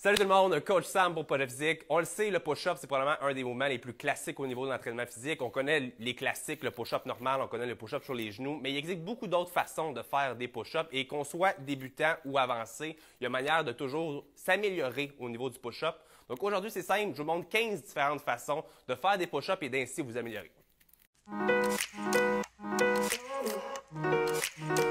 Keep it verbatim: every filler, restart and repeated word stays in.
Salut tout le monde, Coach Sam pour Projet Physique. On le sait, le push-up, c'est probablement un des mouvements les plus classiques au niveau de l'entraînement physique. On connaît les classiques, le push-up normal, on connaît le push-up sur les genoux, mais il existe beaucoup d'autres façons de faire des push-ups et qu'on soit débutant ou avancé, il y a manière de toujours s'améliorer au niveau du push-up. Donc aujourd'hui, c'est simple, je vous montre quinze différentes façons de faire des push-ups et d'ainsi vous améliorer.